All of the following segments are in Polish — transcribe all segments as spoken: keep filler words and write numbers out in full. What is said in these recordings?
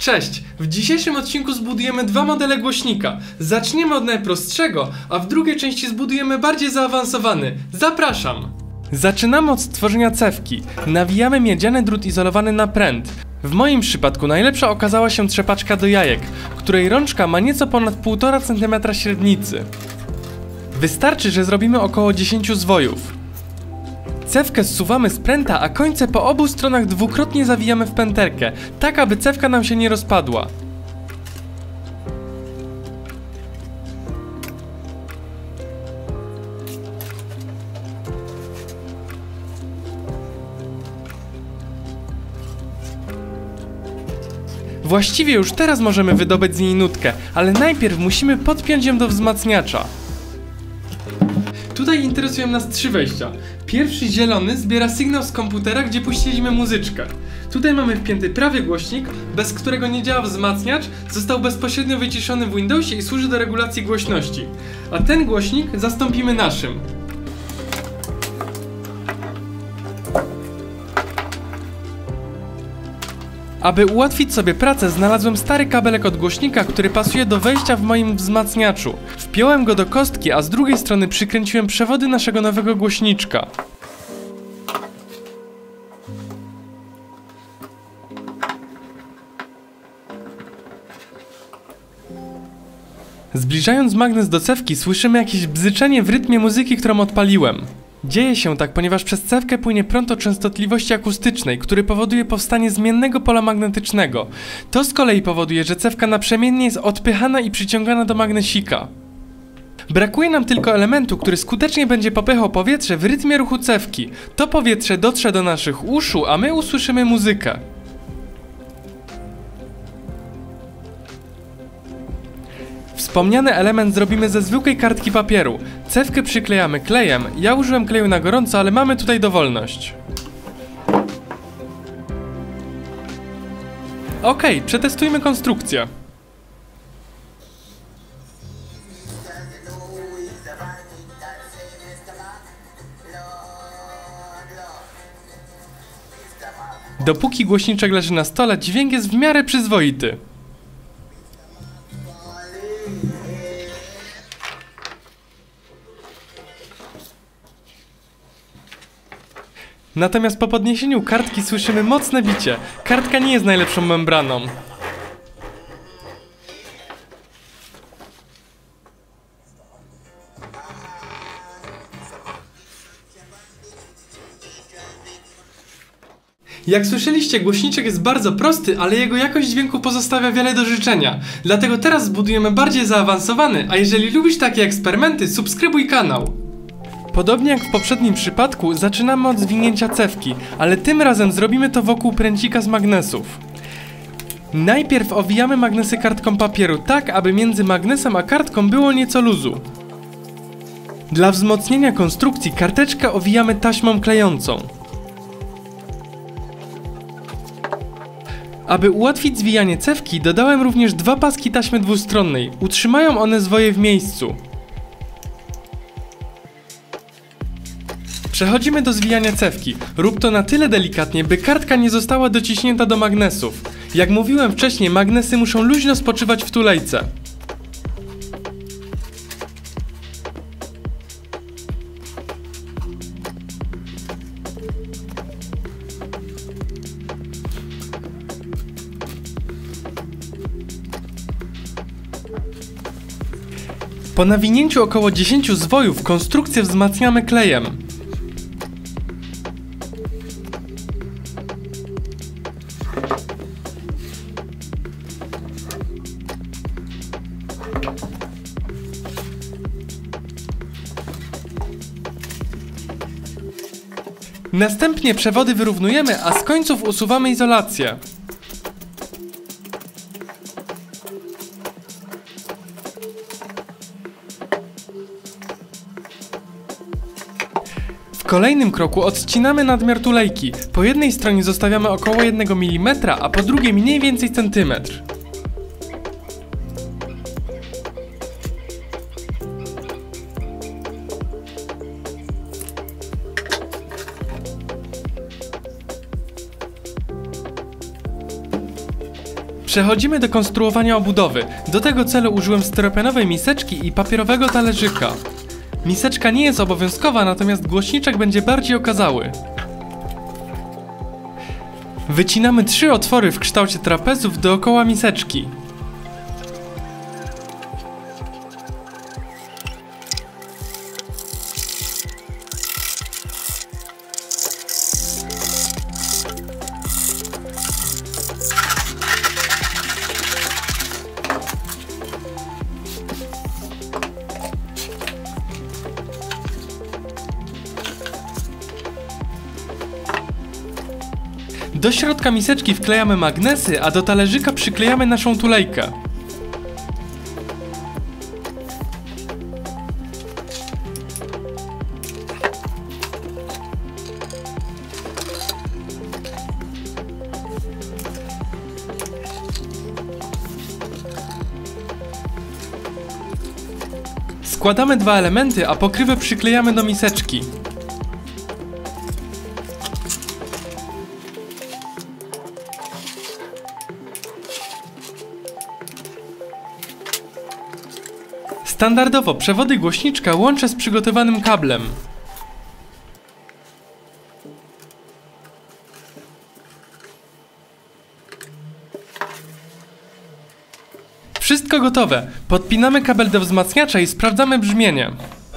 Cześć! W dzisiejszym odcinku zbudujemy dwa modele głośnika. Zaczniemy od najprostszego, a w drugiej części zbudujemy bardziej zaawansowany. Zapraszam! Zaczynamy od stworzenia cewki. Nawijamy miedziany drut izolowany na pręt. W moim przypadku najlepsza okazała się trzepaczka do jajek, której rączka ma nieco ponad półtora centymetra średnicy. Wystarczy, że zrobimy około dziesięć zwojów. Cewkę zsuwamy z pręta, a końce po obu stronach dwukrotnie zawijamy w pęterkę, tak aby cewka nam się nie rozpadła. Właściwie już teraz możemy wydobyć z niej nutkę, ale najpierw musimy podpiąć ją do wzmacniacza. Tutaj interesują nas trzy wejścia. Pierwszy, zielony, zbiera sygnał z komputera, gdzie puściliśmy muzyczkę. Tutaj mamy wpięty prawy głośnik, bez którego nie działa wzmacniacz, został bezpośrednio wyciszony w Windowsie i służy do regulacji głośności. A ten głośnik zastąpimy naszym. Aby ułatwić sobie pracę, znalazłem stary kabelek od głośnika, który pasuje do wejścia w moim wzmacniaczu. Wpiąłem go do kostki, a z drugiej strony przykręciłem przewody naszego nowego głośniczka. Zbliżając magnes do cewki, słyszymy jakieś bzyczenie w rytmie muzyki, którą odpaliłem. Dzieje się tak, ponieważ przez cewkę płynie prąd o częstotliwości akustycznej, który powoduje powstanie zmiennego pola magnetycznego. To z kolei powoduje, że cewka naprzemiennie jest odpychana i przyciągana do magnesika. Brakuje nam tylko elementu, który skutecznie będzie popychał powietrze w rytmie ruchu cewki. To powietrze dotrze do naszych uszu, a my usłyszymy muzykę. Wspomniany element zrobimy ze zwykłej kartki papieru. Cewkę przyklejamy klejem. Ja użyłem kleju na gorąco, ale mamy tutaj dowolność. Ok, przetestujmy konstrukcję. Dopóki głośniczek leży na stole, dźwięk jest w miarę przyzwoity. Natomiast po podniesieniu kartki słyszymy mocne bicie. Kartka nie jest najlepszą membraną. Jak słyszeliście, głośniczek jest bardzo prosty, ale jego jakość dźwięku pozostawia wiele do życzenia. Dlatego teraz zbudujemy bardziej zaawansowany, a jeżeli lubisz takie eksperymenty, subskrybuj kanał. Podobnie jak w poprzednim przypadku, zaczynamy od zwinięcia cewki, ale tym razem zrobimy to wokół pręcika z magnesów. Najpierw owijamy magnesy kartką papieru tak, aby między magnesem a kartką było nieco luzu. Dla wzmocnienia konstrukcji karteczkę owijamy taśmą klejącą. Aby ułatwić zwijanie cewki, dodałem również dwa paski taśmy dwustronnej. Utrzymają one zwoje w miejscu. Przechodzimy do zwijania cewki. Rób to na tyle delikatnie, by kartka nie została dociśnięta do magnesów. Jak mówiłem wcześniej, magnesy muszą luźno spoczywać w tulejce. Po nawinięciu około dziesięciu zwojów konstrukcję wzmacniamy klejem. Następnie przewody wyrównujemy, a z końców usuwamy izolację. W kolejnym kroku odcinamy nadmiar tulejki. Po jednej stronie zostawiamy około jednego milimetra, a po drugiej mniej więcej centymetr. Przechodzimy do konstruowania obudowy. Do tego celu użyłem styropianowej miseczki i papierowego talerzyka. Miseczka nie jest obowiązkowa, natomiast głośniczek będzie bardziej okazały. Wycinamy trzy otwory w kształcie trapezów dookoła miseczki. Do środka miseczki wklejamy magnesy, a do talerzyka przyklejamy naszą tulejkę. Składamy dwa elementy, a pokrywę przyklejamy do miseczki. Standardowo przewody głośniczka łączę z przygotowanym kablem. Wszystko gotowe. Podpinamy kabel do wzmacniacza i sprawdzamy brzmienie.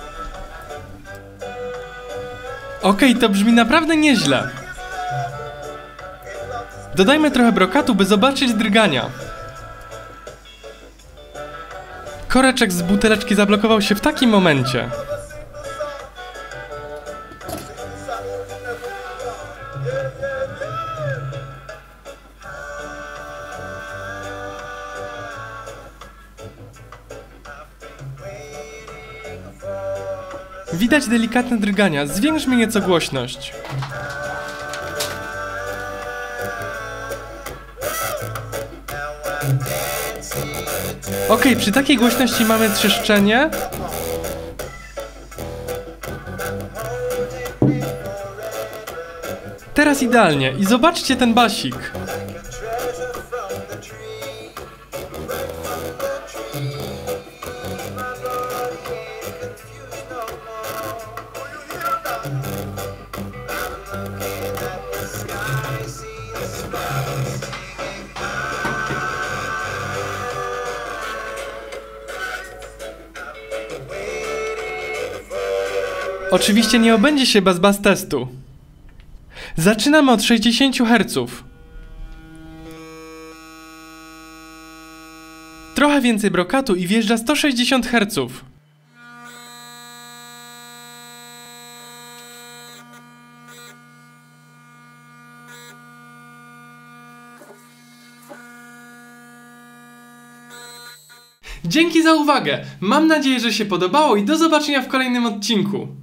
Okej, to brzmi naprawdę nieźle. Dodajmy trochę brokatu, by zobaczyć drgania. Koreczek z buteleczki zablokował się w takim momencie. Widać delikatne drgania, zwiększmy nieco głośność. Ok, przy takiej głośności mamy trzeszczenie. Teraz idealnie i zobaczcie ten basik. Oczywiście nie obędzie się bez baz testu. Zaczynamy od sześćdziesięciu herców. Trochę więcej brokatu i wjeżdża sto sześćdziesiąt herców. Dzięki za uwagę! Mam nadzieję, że się podobało i do zobaczenia w kolejnym odcinku.